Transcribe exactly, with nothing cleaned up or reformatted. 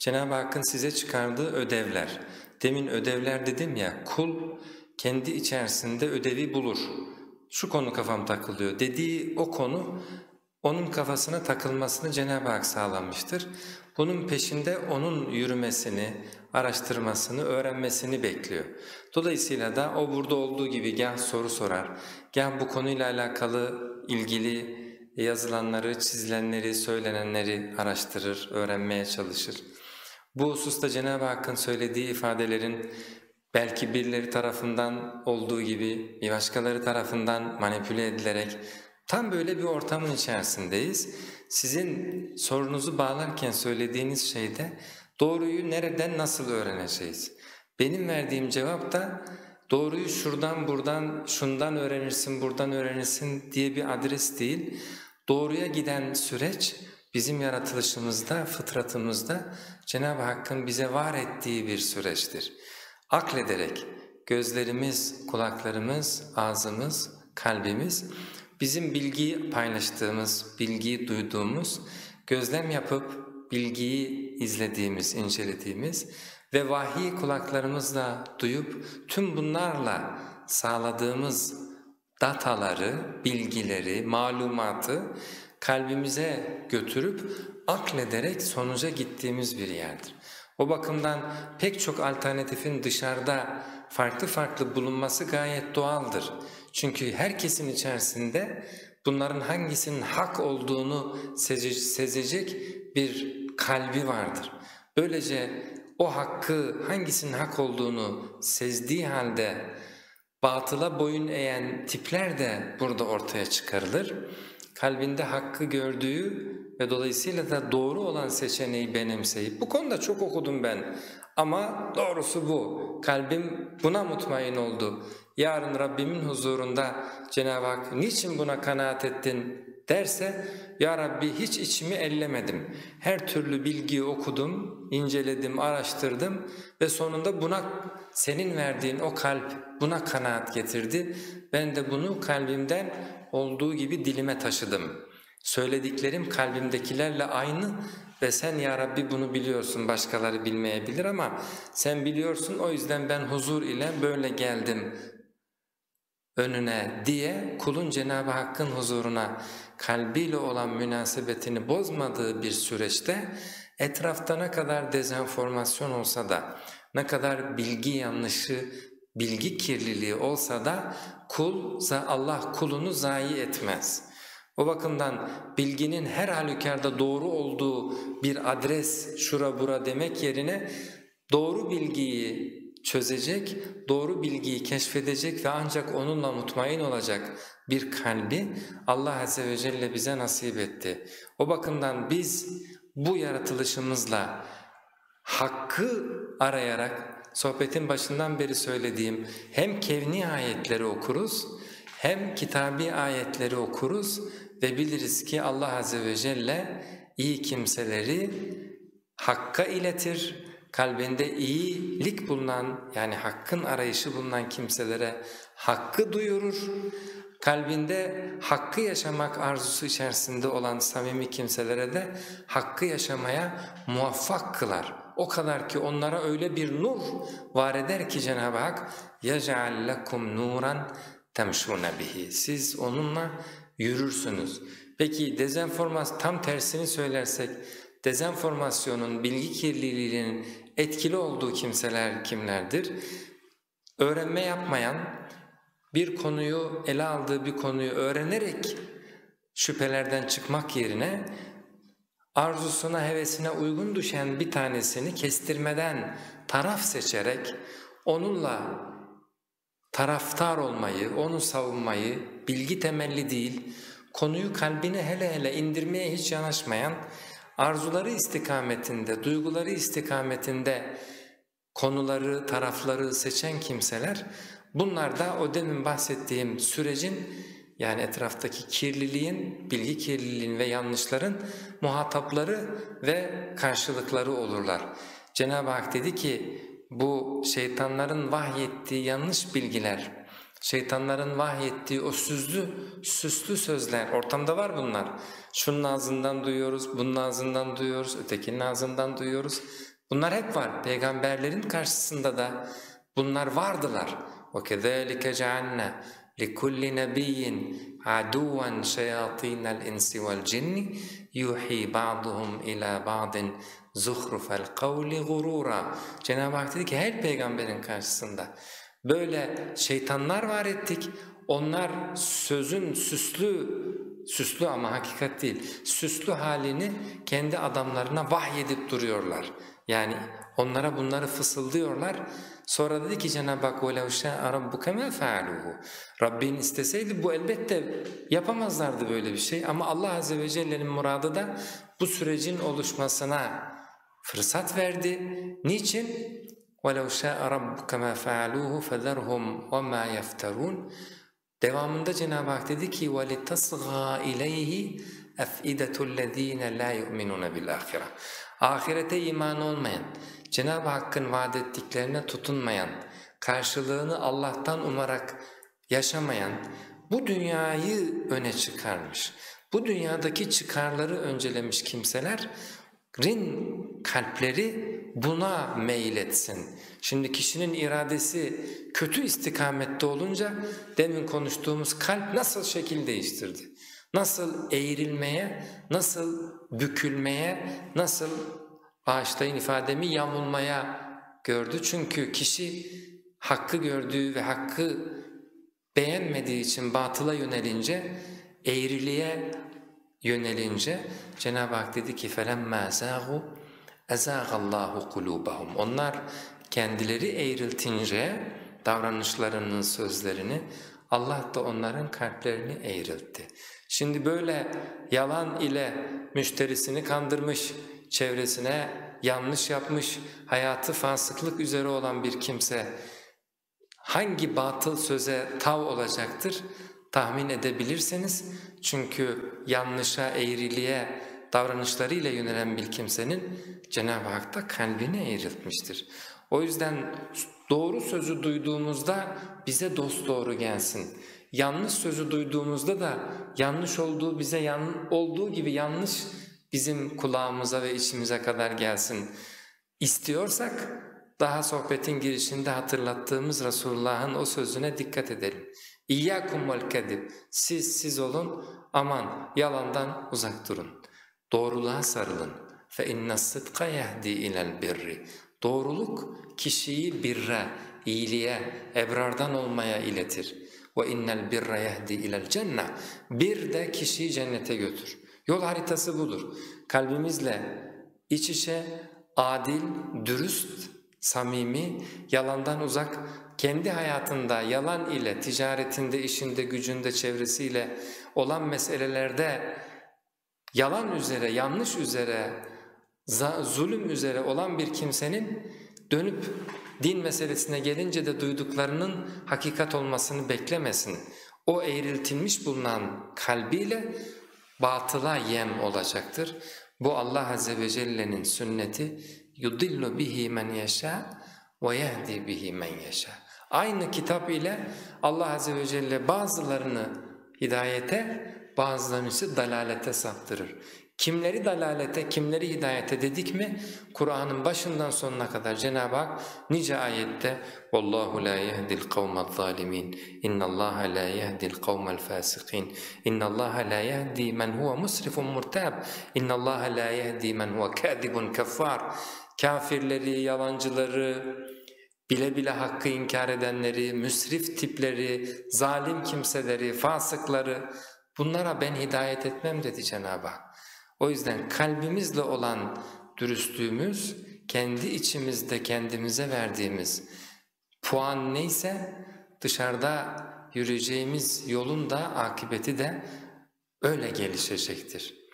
Cenab-ı Hakk'ın size çıkardığı ödevler. Demin ödevler dedim ya, kul kendi içerisinde ödevi bulur. Şu konu kafam takılıyor dediği o konu onun kafasına takılmasını Cenab-ı Hak sağlamıştır. Bunun peşinde onun yürümesini, araştırmasını, öğrenmesini bekliyor. Dolayısıyla da o burada olduğu gibi gah soru sorar, gah bu konuyla alakalı ilgili yazılanları, çizilenleri, söylenenleri araştırır, öğrenmeye çalışır. Bu hususta Cenab-ı Hakk'ın söylediği ifadelerin belki birileri tarafından olduğu gibi bir başkaları tarafından manipüle edilerek tam böyle bir ortamın içerisindeyiz. Sizin sorunuzu bağlarken söylediğiniz şeyde doğruyu nereden nasıl öğreneceğiz? Benim verdiğim cevap da doğruyu şuradan buradan şundan öğrenirsin buradan öğrenirsin diye bir adres değil. Doğruya giden süreç bizim yaratılışımızda, fıtratımızda Cenab-ı Hakk'ın bize var ettiği bir süreçtir. Aklederek gözlerimiz, kulaklarımız, ağzımız, kalbimiz bizim bilgiyi paylaştığımız, bilgiyi duyduğumuz, gözlem yapıp bilgiyi izlediğimiz, incelediğimiz ve vahiy kulaklarımızla duyup tüm bunlarla sağladığımız dataları, bilgileri, malumatı kalbimize götürüp aklederek sonuca gittiğimiz bir yerdir. O bakımdan pek çok alternatifin dışarıda farklı farklı bulunması gayet doğaldır. Çünkü herkesin içerisinde bunların hangisinin hak olduğunu sezecek bir kalbi vardır. Böylece o hakkı, hangisinin hak olduğunu sezdiği halde batıla boyun eğen tipler de burada ortaya çıkarılır. Kalbinde hakkı gördüğü ve dolayısıyla da doğru olan seçeneği benimseyip, bu konuda çok okudum ben ama doğrusu bu, kalbim buna mutmain oldu, yarın Rabbimin huzurunda Cenab-ı Hak niçin buna kanaat ettin derse, ya Rabbi hiç içimi ellemedim, her türlü bilgiyi okudum, inceledim, araştırdım ve sonunda buna senin verdiğin o kalp buna kanaat getirdi, ben de bunu kalbimden olduğu gibi dilime taşıdım. Söylediklerim kalbimdekilerle aynı ve sen ya Rabbi bunu biliyorsun, başkaları bilmeyebilir ama sen biliyorsun, o yüzden ben huzur ile böyle geldim önüne diye kulun Cenab-ı Hakk'ın huzuruna kalbiyle olan münasebetini bozmadığı bir süreçte etrafta ne kadar dezenformasyon olsa da, ne kadar bilgi yanlışı, bilgi kirliliği olsa da kul, Allah kulunu zayi etmez. O bakımdan bilginin her halükarda doğru olduğu bir adres şura bura demek yerine doğru bilgiyi çözecek, doğru bilgiyi keşfedecek ve ancak onunla mutmain olacak bir kalbi Allah Azze ve Celle bize nasip etti. O bakımdan biz bu yaratılışımızla hakkı arayarak, sohbetin başından beri söylediğim hem kevni ayetleri okuruz, hem kitabi ayetleri okuruz ve biliriz ki Allah Azze ve Celle iyi kimseleri hakka iletir, kalbinde iyilik bulunan, yani hakkın arayışı bulunan kimselere hakkı duyurur, kalbinde hakkı yaşamak arzusu içerisinde olan samimi kimselere de hakkı yaşamaya muvaffak kılar. O kadar ki onlara öyle bir nur var eder ki Cenab-ı Hak يَجْعَلْ لَكُمْ نُورًا تَمْشُونَ بِهِ, siz onunla yürürsünüz. Peki dezenformasyon, tam tersini söylersek, dezenformasyonun, bilgi kirliliğinin etkili olduğu kimseler kimlerdir? Öğrenme yapmayan, bir konuyu, ele aldığı bir konuyu öğrenerek şüphelerden çıkmak yerine arzusuna, hevesine uygun düşen bir tanesini kestirmeden taraf seçerek onunla taraftar olmayı, onu savunmayı, bilgi temelli değil, konuyu kalbine hele hele indirmeye hiç yanaşmayan, arzuları istikametinde, duyguları istikametinde konuları, tarafları seçen kimseler, bunlar da o demin bahsettiğim sürecin, yani etraftaki kirliliğin, bilgi kirliliğin ve yanlışların muhatapları ve karşılıkları olurlar. Cenab-ı Hak dedi ki, bu şeytanların vahyettiği yanlış bilgiler, şeytanların vahyettiği o süslü, süslü sözler, ortamda var bunlar. Şunun ağzından duyuyoruz, bunun ağzından duyuyoruz, ötekinin ağzından duyuyoruz. Bunlar hep var. Peygamberlerin karşısında da bunlar vardılar. وَكَذَٰلِكَ جَعَلْنَا لِكُلِّ نَبِيٍّ عَدُوًّا شَيَاطِينَ الْاِنْسِ وَالْجِنِّ يُوحِي بَعْضُهُمْ اِلَى بَعْضٍ زُخْرُفَ الْقَوْلِ غُرُورًا. Cenab-ı Hak dedi ki her peygamberin karşısında böyle şeytanlar var ettik. Onlar sözün süslü, süslü ama hakikat değil, süslü halini kendi adamlarına vahyedip duruyorlar. Yani onlara bunları fısıldıyorlar. Sonra dedi ki Cenab-ı Hak وَلَوْ شَاءَ رَبُّكَ مَا فَعَلُوهُ. Rabbin isteseydi bu elbette yapamazlardı böyle bir şey. Ama Allah Azze ve Celle'nin muradı da bu sürecin oluşmasına fırsat verdi. Niçin? وَلَوْ شَاءَ رَبُّكَ مَا فَعَلُوهُ فَذَرْهُمْ وَمَا يَفْتَرُونَ. Devamında Cenab-ı Hak dedi ki وَلِتَصْغَى إِلَيْهِ أَفْئِدَةُ الَّذ۪ينَ لَا يُؤْمِنُونَ بِالْآخِرَةِ. Ahirete iman olmayan, Cenab-ı Hakk'ın vaat ettiklerine tutunmayan, karşılığını Allah'tan umarak yaşamayan, bu dünyayı öne çıkarmış, bu dünyadaki çıkarları öncelemiş kimselerin kalpleri buna meyletsin. Şimdi kişinin iradesi kötü istikamette olunca demin konuştuğumuz kalp nasıl şekil değiştirdi? Nasıl eğrilmeye, nasıl bükülmeye, nasıl, bağışlayın ifademi, yamulmaya gördü. Çünkü kişi hakkı gördüğü ve hakkı beğenmediği için batıla yönelince, eğriliğe yönelince Cenab-ı Hak dedi ki فَلَمَّا زَاغُوا اَزَاغَ اللّٰهُ قُلُوبَهُمْ. Onlar kendileri eğriltince davranışlarının sözlerini, Allah da onların kalplerini eğriltti. Şimdi böyle yalan ile müşterisini kandırmış, çevresine yanlış yapmış, hayatı fasıklık üzere olan bir kimse hangi batıl söze tav olacaktır tahmin edebilirsiniz. Çünkü yanlışa, eğriliğe, davranışlarıyla yönelen bir kimsenin Cenab-ı Hak da kalbini eğriltmiştir. O yüzden doğru sözü duyduğumuzda bize dosdoğru gelsin. Yanlış sözü duyduğumuzda da yanlış olduğu bize yan, olduğu gibi yanlış bizim kulağımıza ve içimize kadar gelsin. İstiyorsak daha sohbetin girişinde hatırlattığımız Resulullah'ın o sözüne dikkat edelim. İyyâkum vel kedib. Siz siz olun, aman yalandan uzak durun. Doğruluğa sarılın. Fe innas sıdka yehdi ilel birri. Doğruluk kişiyi birre, iyiliğe, ebrardan olmaya iletir. Ve innel birre yehdi ilel cennet. Bir de kişiyi cennete götür. Yol haritası budur. Kalbimizle iç içe, adil, dürüst, samimi, yalandan uzak, kendi hayatında yalan ile, ticaretinde, işinde, gücünde, çevresiyle olan meselelerde yalan üzere, yanlış üzere, zulüm üzere olan bir kimsenin dönüp din meselesine gelince de duyduklarının hakikat olmasını beklemesin. O eğriltilmiş bulunan kalbiyle batıla yem olacaktır. Bu Allah Azze ve Celle'nin sünneti yudillu bihi men yeşâ ve yehdi bihi men yeşâ. Aynı kitap ile Allah Azze ve Celle bazılarını hidayete, bazılarını ise dalalete saptırır. Kimleri dalalete, kimleri hidayete dedik mi? Kur'an'ın başından sonuna kadar Cenab-ı Hak nice ayette وَاللّٰهُ لَا يَهْدِي الْقَوْمَ الظَّالِمِينَ اِنَّ اللّٰهَ لَا يَهْدِي الْقَوْمَ الْفَاسِقِينَ اِنَّ اللّٰهَ لَا يَهْدِي مَنْ هُوَ مُسْرِفٌ مُرْتَابٌ اِنَّ اللّٰهَ لَا يَهْدِي مَنْ هُوَ كَاذِبٌ كَفَّارٌ. Kafirleri, yalancıları, bile bile hakkı inkar edenleri, müsrif tipleri, zalim kimseleri, fasıkları, bunlara ben hidayet etmem dedi Cenab-ı Hak. O yüzden kalbimizle olan dürüstlüğümüz, kendi içimizde kendimize verdiğimiz puan neyse dışarıda yürüyeceğimiz yolun da akıbeti de öyle gelişecektir.